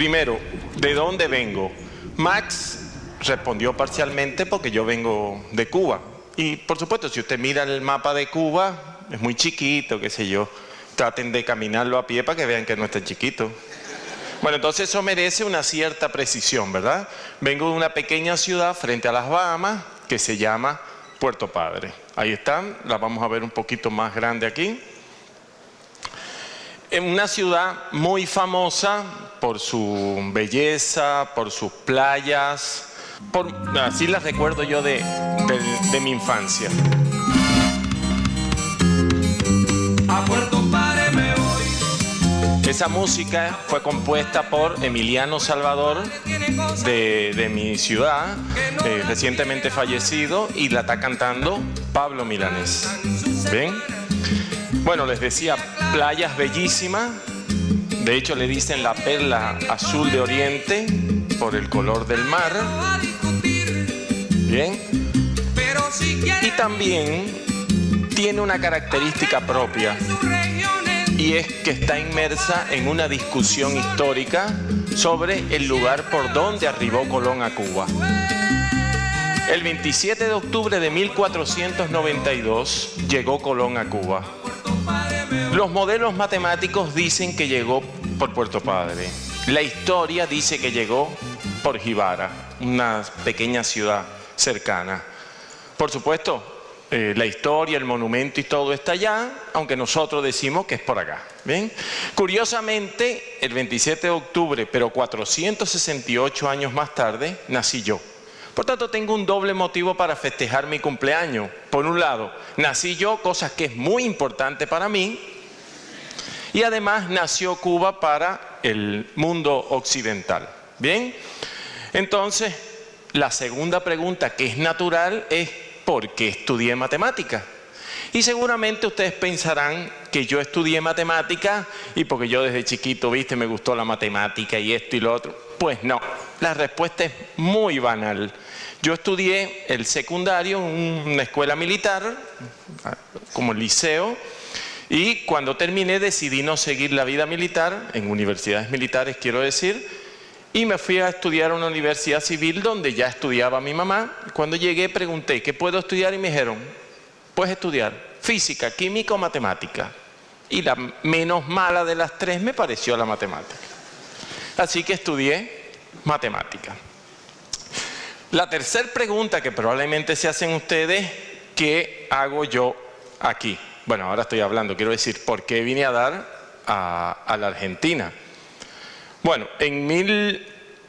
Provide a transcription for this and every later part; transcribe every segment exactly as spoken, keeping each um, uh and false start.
Primero, ¿de dónde vengo? Max respondió parcialmente porque yo vengo de Cuba. Y por supuesto, si usted mira el mapa de Cuba, es muy chiquito, qué sé yo. Traten de caminarlo a pie para que vean que no es tan chiquito. Bueno, entonces eso merece una cierta precisión, ¿verdad? Vengo de una pequeña ciudad frente a las Bahamas que se llama Puerto Padre. Ahí están, la vamos a ver un poquito más grande aquí. En una ciudad muy famosa por su belleza, por sus playas, por, así las recuerdo yo de, de, de mi infancia. A Puerto Padre me voy. Esa música fue compuesta por Emiliano Salvador de, de mi ciudad, eh, recientemente fallecido, y la está cantando Pablo Milanés. ¿Ven? Bueno, les decía, playas bellísimas. De hecho, le dicen la perla azul de Oriente por el color del mar. Bien. Y también tiene una característica propia, y es que está inmersa en una discusión histórica sobre el lugar por donde arribó Colón a Cuba. El veintisiete de octubre de mil cuatrocientos noventa y dos llegó Colón a Cuba. Los modelos matemáticos dicen que llegó por Puerto Padre. La historia dice que llegó por Jibara, una pequeña ciudad cercana. Por supuesto, eh, la historia, el monumento y todo está allá, aunque nosotros decimos que es por acá. ¿Bien? Curiosamente, el veintisiete de octubre, pero cuatrocientos sesenta y ocho años más tarde, nací yo. Por tanto, tengo un doble motivo para festejar mi cumpleaños. Por un lado, nací yo, cosa que es muy importante para mí, y además nació Cuba para el mundo occidental. ¿Bien? Entonces, la segunda pregunta, que es natural, es ¿por qué estudié matemática? Y seguramente ustedes pensarán que yo estudié matemática y porque yo desde chiquito, viste, me gustó la matemática y esto y lo otro. Pues no, la respuesta es muy banal. Yo estudié el secundario en una escuela militar, como el liceo, y cuando terminé decidí no seguir la vida militar, en universidades militares quiero decir, y me fui a estudiar a una universidad civil donde ya estudiaba mi mamá. Cuando llegué pregunté, ¿qué puedo estudiar? Y me dijeron, puedes estudiar física, química o matemática. Y la menos mala de las tres me pareció la matemática. Así que estudié matemática. La tercera pregunta que probablemente se hacen ustedes, ¿qué hago yo aquí? Bueno, ahora estoy hablando, quiero decir, ¿por qué vine a dar a, a la Argentina? Bueno, en mil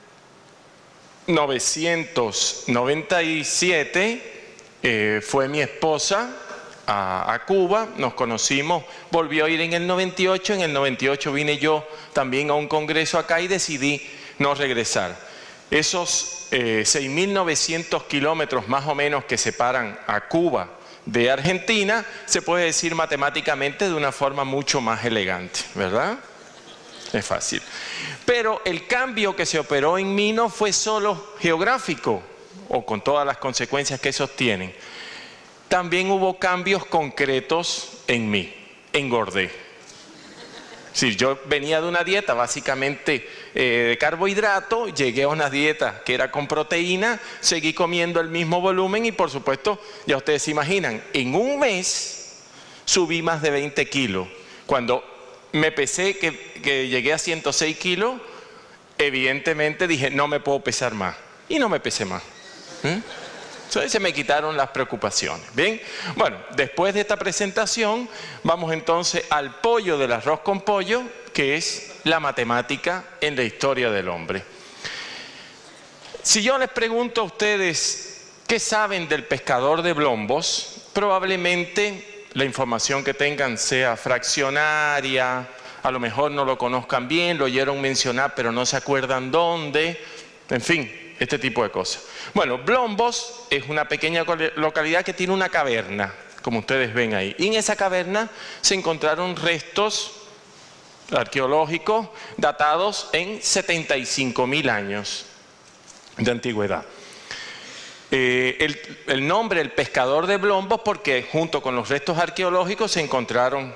novecientos noventa y siete eh, fue mi esposa a, a Cuba, nos conocimos, volvió a ir en el noventa y ocho, en el noventa y ocho vine yo también a un congreso acá y decidí no regresar. Esos eh, seis mil novecientos kilómetros más o menos que separan a Cuba de Argentina, se puede decir matemáticamente de una forma mucho más elegante, ¿verdad? Es fácil. Pero el cambio que se operó en mí no fue solo geográfico, o con todas las consecuencias que esos tienen. También hubo cambios concretos en mí. Engordé. Si yo venía de una dieta básicamente eh, de carbohidrato, llegué a una dieta que era con proteína, seguí comiendo el mismo volumen y por supuesto, ya ustedes se imaginan, en un mes subí más de veinte kilos. Cuando me pesé, que, que llegué a ciento seis kilos, evidentemente dije, no me puedo pesar más. Y no me pesé más. ¿Eh? Entonces se me quitaron las preocupaciones. Bien, bueno, después de esta presentación, vamos entonces al pollo del arroz con pollo, que es la matemática en la historia del hombre. Si yo les pregunto a ustedes, ¿qué saben del pescador de Blombos? Probablemente la información que tengan sea fraccionaria, a lo mejor no lo conozcan bien, lo oyeron mencionar pero no se acuerdan dónde, en fin, este tipo de cosas. Bueno, Blombos es una pequeña localidad que tiene una caverna, como ustedes ven ahí. Y en esa caverna se encontraron restos arqueológicos datados en setenta y cinco mil años de antigüedad. Eh, el, el nombre, el pescador de Blombos, porque junto con los restos arqueológicos se encontraron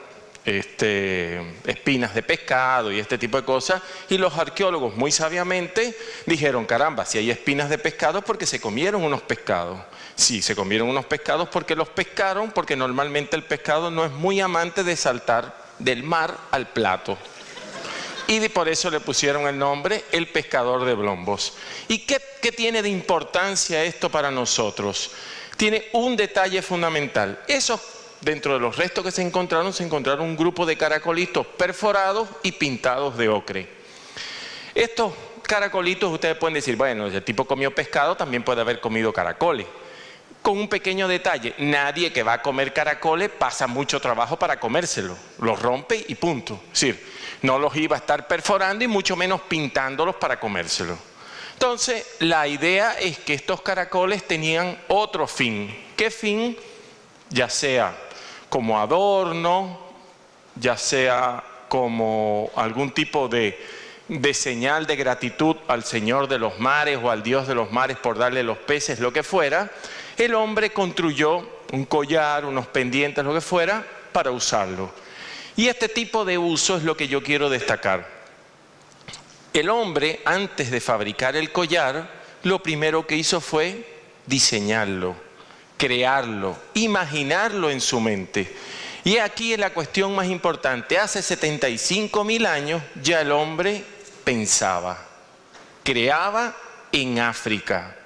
este, espinas de pescado y este tipo de cosas, y los arqueólogos muy sabiamente dijeron, caramba, si hay espinas de pescado es porque se comieron unos pescados. Sí, se comieron unos pescados porque los pescaron, porque normalmente el pescado no es muy amante de saltar del mar al plato. Y por eso le pusieron el nombre el pescador de Blombos. ¿Y qué, qué tiene de importancia esto para nosotros? Tiene un detalle fundamental. Esos, dentro de los restos que se encontraron, se encontraron un grupo de caracolitos perforados y pintados de ocre. Estos caracolitos, ustedes pueden decir, bueno, el tipo comió pescado, también puede haber comido caracoles. Con un pequeño detalle, nadie que va a comer caracoles pasa mucho trabajo para comérselo. Los rompe y punto. Es decir, no los iba a estar perforando y mucho menos pintándolos para comérselo. Entonces, la idea es que estos caracoles tenían otro fin. ¿Qué fin? Ya sea como adorno, ya sea como algún tipo de, de señal de gratitud al Señor de los mares o al Dios de los mares por darle los peces, lo que fuera, el hombre construyó un collar, unos pendientes, lo que fuera, para usarlo. Y este tipo de uso es lo que yo quiero destacar. El hombre, antes de fabricar el collar, lo primero que hizo fue diseñarlo, crearlo, imaginarlo en su mente. Y aquí es la cuestión más importante. Hace setenta y cinco mil años ya el hombre pensaba, creaba en África.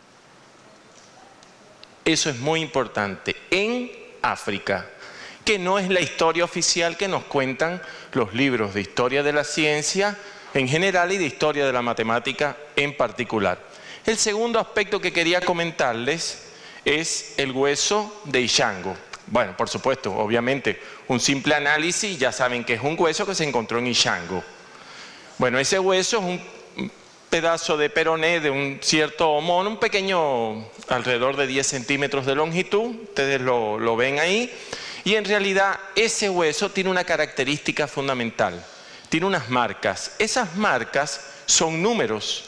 Eso es muy importante, en África, que no es la historia oficial que nos cuentan los libros de historia de la ciencia en general y de historia de la matemática en particular. El segundo aspecto que quería comentarles es el hueso de Ishango. Bueno, por supuesto, obviamente, un simple análisis, ya saben que es un hueso que se encontró en Ishango. Bueno, ese hueso es un pedazo de peroné de un cierto mono, un pequeño, alrededor de diez centímetros de longitud, ustedes lo, lo ven ahí, y en realidad ese hueso tiene una característica fundamental, tiene unas marcas. Esas marcas son números.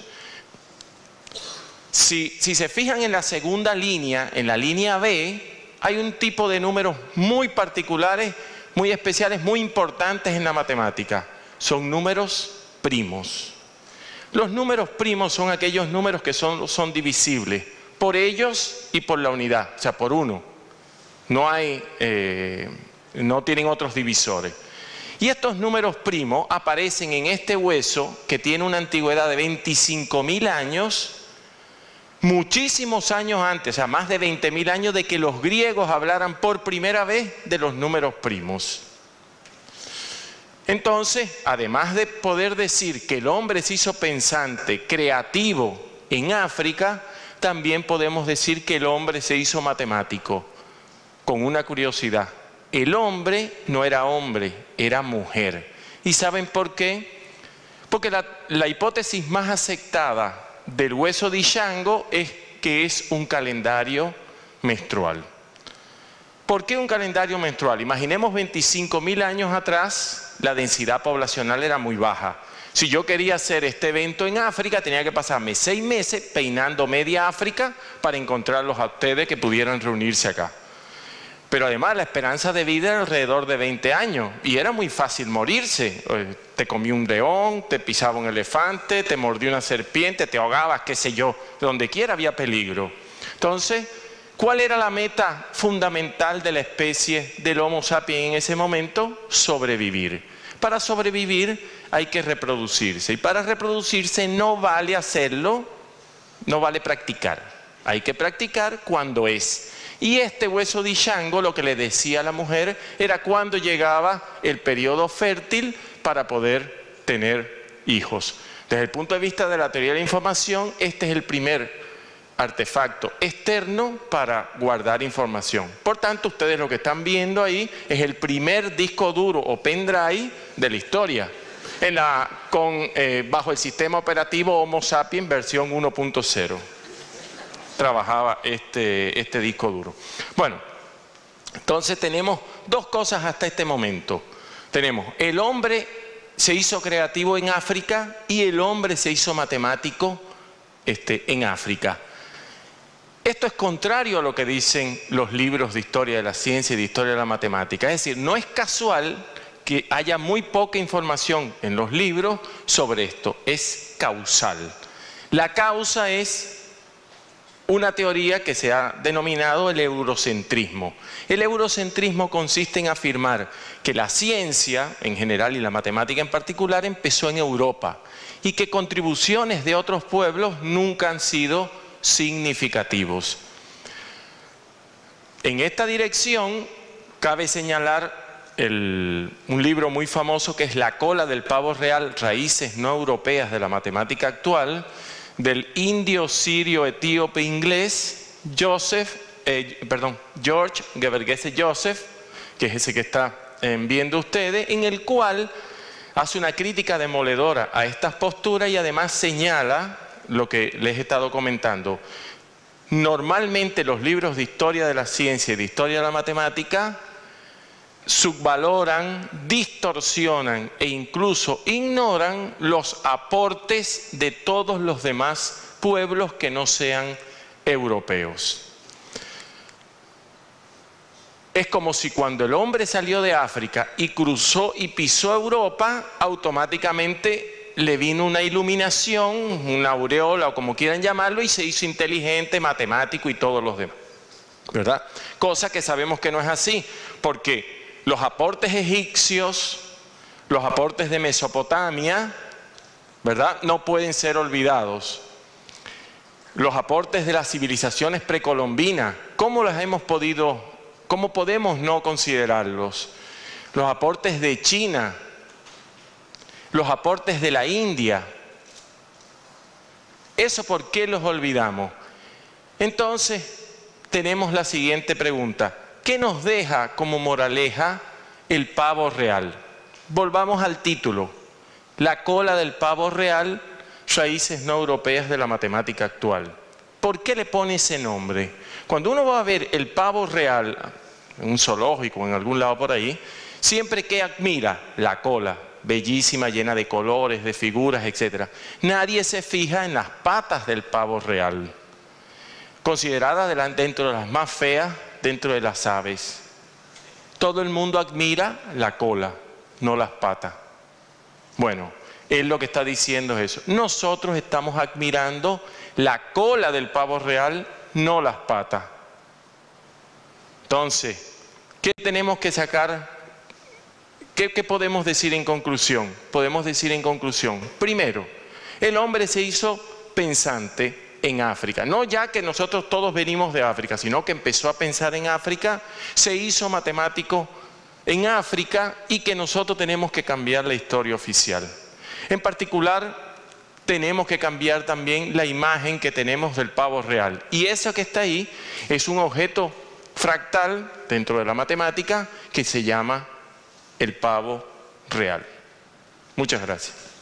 Si, si se fijan en la segunda línea, en la línea B, hay un tipo de números muy particulares, muy especiales, muy importantes en la matemática. Son números primos. Los números primos son aquellos números que son, son divisibles por ellos y por la unidad, o sea, por uno. No hay, eh, no tienen otros divisores. Y estos números primos aparecen en este hueso que tiene una antigüedad de veinticinco mil años, muchísimos años antes, o sea, más de veinte mil años de que los griegos hablaran por primera vez de los números primos. Entonces, además de poder decir que el hombre se hizo pensante, creativo en África, también podemos decir que el hombre se hizo matemático, con una curiosidad. El hombre no era hombre, era mujer. ¿Y saben por qué? Porque la, la hipótesis más aceptada del hueso de Ishango es que es un calendario menstrual. ¿Por qué un calendario menstrual? Imaginemos veinticinco mil años atrás, la densidad poblacional era muy baja. Si yo quería hacer este evento en África, tenía que pasarme seis meses peinando media África para encontrarlos a ustedes que pudieran reunirse acá. Pero además la esperanza de vida era alrededor de veinte años y era muy fácil morirse. Te comía un león, te pisaba un elefante, te mordió una serpiente, te ahogabas, qué sé yo, donde quiera había peligro. Entonces, ¿cuál era la meta fundamental de la especie del Homo sapiens en ese momento? Sobrevivir. Para sobrevivir hay que reproducirse y para reproducirse no vale hacerlo, no vale practicar. Hay que practicar cuando es. Y este hueso de Ishango lo que le decía a la mujer era cuando llegaba el periodo fértil para poder tener hijos. Desde el punto de vista de la teoría de la información, este es el primer artefacto externo para guardar información. Por tanto, ustedes lo que están viendo ahí es el primer disco duro o pendrive de la historia, en la, con, eh, bajo el sistema operativo Homo sapiens versión uno punto cero. Trabajaba este, este disco duro. Bueno, entonces tenemos dos cosas hasta este momento. Tenemos el hombre se hizo creativo en África y el hombre se hizo matemático este, en África. Esto es contrario a lo que dicen los libros de historia de la ciencia y de historia de la matemática. Es decir, no es casual que haya muy poca información en los libros sobre esto. Es causal. La causa es una teoría que se ha denominado el eurocentrismo. El eurocentrismo consiste en afirmar que la ciencia en general y la matemática en particular empezó en Europa y que contribuciones de otros pueblos nunca han sido significativos. En esta dirección cabe señalar el, un libro muy famoso que es La cola del pavo real, raíces no europeas de la matemática actual, del indio sirio etíope inglés Joseph, eh, perdón, George Gebergese Joseph, que es ese que está eh, viendo ustedes, en el cual hace una crítica demoledora a estas posturas y además señala lo que les he estado comentando. Normalmente los libros de historia de la ciencia y de historia de la matemática subvaloran, distorsionan e incluso ignoran los aportes de todos los demás pueblos que no sean europeos. Es como si cuando el hombre salió de África y cruzó y pisó Europa, automáticamente le vino una iluminación, una aureola o como quieran llamarlo, y se hizo inteligente, matemático y todos los demás, ¿verdad? Cosa que sabemos que no es así, porque los aportes egipcios, los aportes de Mesopotamia, ¿verdad?, no pueden ser olvidados. Los aportes de las civilizaciones precolombinas, ¿cómo las hemos podido, cómo podemos no considerarlos? Los aportes de China, los aportes de la India. ¿Eso por qué los olvidamos? Entonces, tenemos la siguiente pregunta. ¿Qué nos deja como moraleja el pavo real? Volvamos al título. La cola del pavo real, raíces no europeas de la matemática actual. ¿Por qué le pone ese nombre? Cuando uno va a ver el pavo real en un zoológico o en algún lado por ahí, siempre que admira la cola, bellísima, llena de colores, de figuras, etcétera. Nadie se fija en las patas del pavo real, considerada dentro de las más feas dentro de las aves. Todo el mundo admira la cola, no las patas. Bueno, él lo que está diciendo es eso. Nosotros estamos admirando la cola del pavo real, no las patas. Entonces, ¿qué tenemos que sacar? ¿Qué, qué podemos decir en conclusión? Podemos decir en conclusión, primero, el hombre se hizo pensante en África. No ya que nosotros todos venimos de África, sino que empezó a pensar en África, se hizo matemático en África y que nosotros tenemos que cambiar la historia oficial. En particular, tenemos que cambiar también la imagen que tenemos del pavo real. Y eso que está ahí es un objeto fractal dentro de la matemática que se llama el pavo real. Muchas gracias.